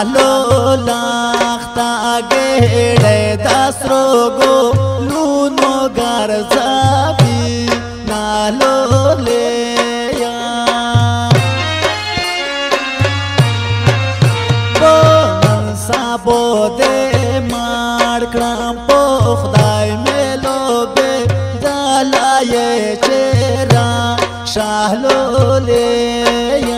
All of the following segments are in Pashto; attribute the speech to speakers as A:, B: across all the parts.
A: نالو لختا گیڑے دسروگو لونو گرزابی نالو لیا بونن سابو دے مارکرام پو خدای میلو بے دلائے چیرا شاہلو لیا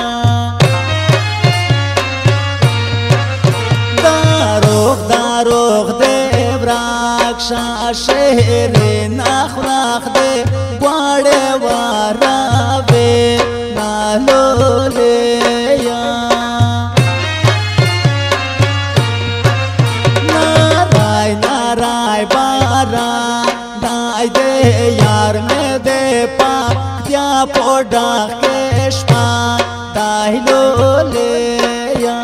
A: داروغ دے براک شاہ شہر نخراخ دے گواڑے وارابے نالو لیا نارائ بارا دائی دے یار میں دے پاک دیا پوڑا کشپا دائی لو لیا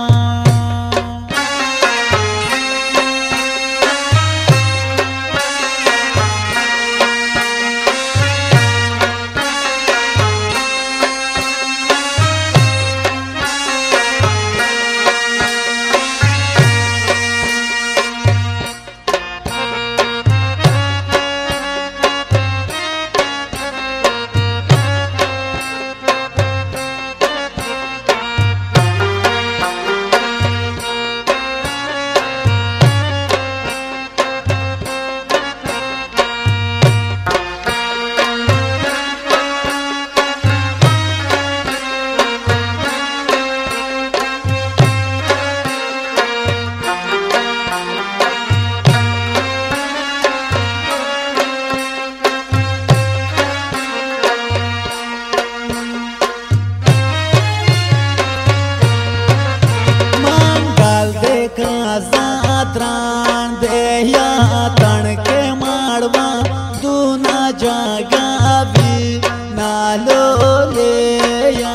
A: زادران دے یا تن کے ماروا دونا جاگا بھی نالو لیا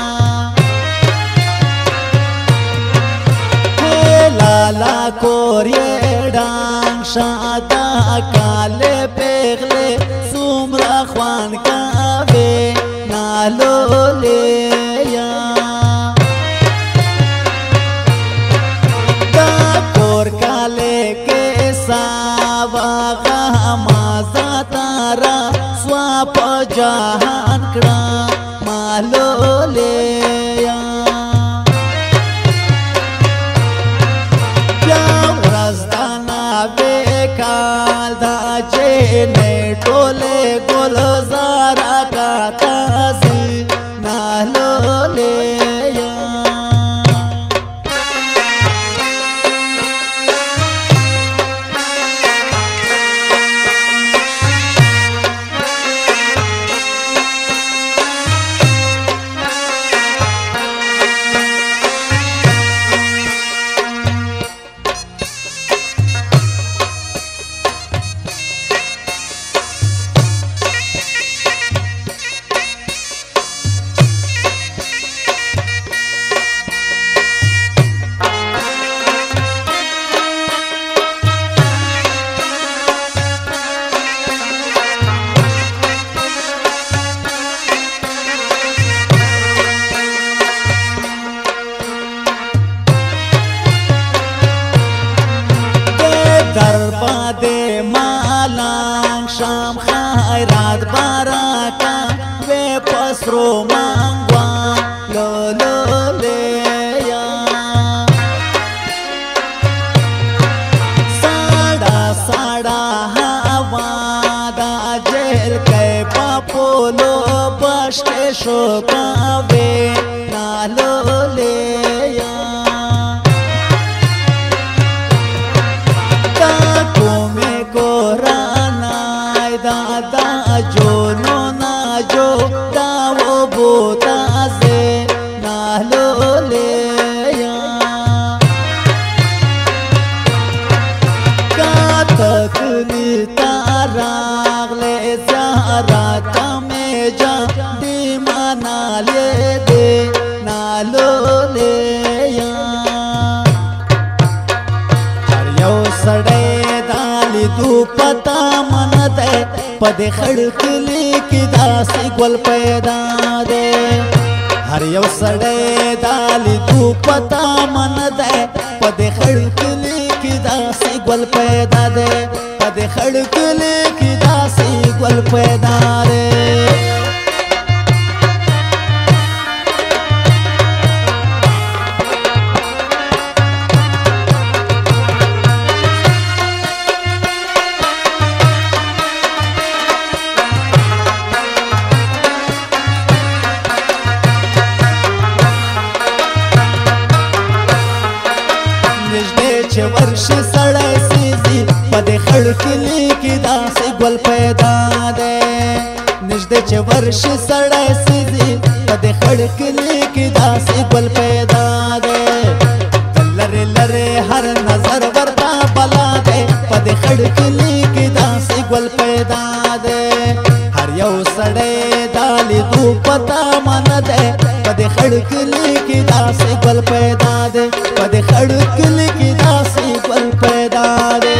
A: لالا کوریے ڈانگ شادا کالے پیغلے سومرا خوان کا بے نالو لیا کالے کے ساواغا مازا تارا سواپ جہان کڑا مالو لیا یا ورزدانا بے کال دا چینے ٹولے گل زارا کا تازی نالو لیا دربا دے مالان شام خیرات باراکا وے پسرو مانگوان لو لو لیا ساڑا ساڑا ہوا دا جیل کے پاپولو بشتے شوکا وے نالو لیا جو نو نا جو داو بوتا سے نالو لیا کاتک نیتا راغ لے زیارتا میں جا دیمانا لے دے نالو لیا ہر یو سڑے دالی تو پتا من دے پدے خڑکلی کی داسی گل پیدا دے هر یو سړی دالی تو پتا من ده پدې خړکلی کې داسې ګل پیدا ده پدې خړکلی کې داسې ګل پیدا ده چې ورشي سړی سيزي پدې خړکلی کې داسې ګل پیدا ده نږدې چې ورشي سړی سيزي پدې خړکلی کې داسې ګل پیدا ده لره لره هر نظر ورتا بلا ده پدې خړکلی کې داسې ګل پیدا ده هر یو سړی دالي دو پتا من ده پدې خړکلی کې داسې ګل پیدا ده پدې خړکلی کې داسې ګل پیدا ده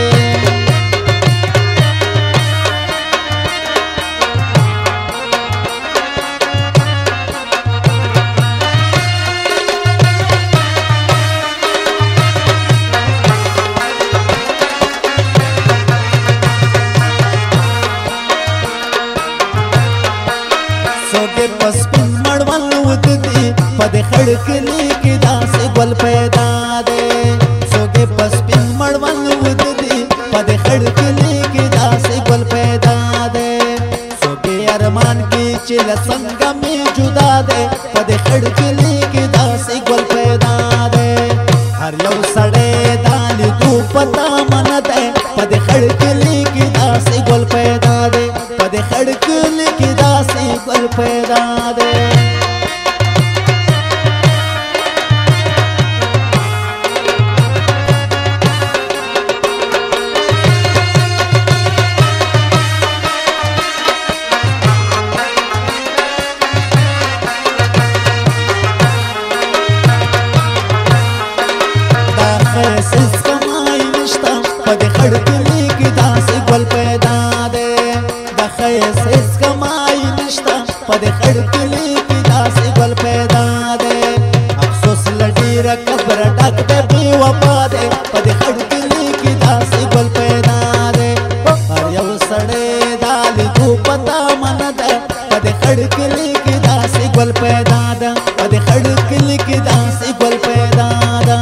A: سوګې پس مړوال ودی پدې خړکلی کې داسې ګل پیدا ده سوګې پس مړوال ودی پدې خړکلی کې داسې ګل پیدا ده سوګې ارمان کې چې لسنګ می جدا ده پدې خړکلی کې داسې ګل پیدا ده هر یو سړی دالي تو پتا من ده پدې خړکلی کې داسې ګل پیدا ده پدې خړکلی کې داسې ګل پیدا ده سس کمای نشتا پدې خړکلی کې داسې ګل پیدا ده د خیس سس کمای نشتا پدې خړکلی کې داسې ګل پیدا ده افسوس لډیر قبر ډک د بي وفا ده پدې خړکلی کې داسې ګل پیدا ده هر یو سړی دالي تو پتا من ده پدې خړکلی کې داسې ګل پیدا ده پدې خړکلی کې داسې ګل پیدا ده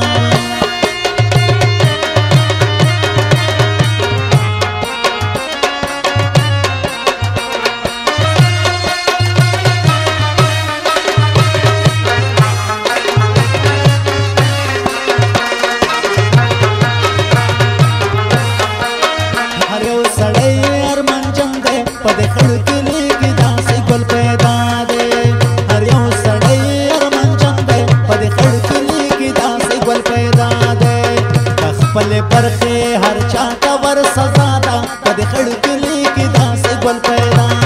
A: پدې خړکلی کې داسې ګل پیدا ده هر یو سړی ارمان جن ده پدې خړکلی کې داسې ګل پیدا ده خپل برخه هر چا ته ور سزا ده پدې خړکلی کې داسې ګل پیدا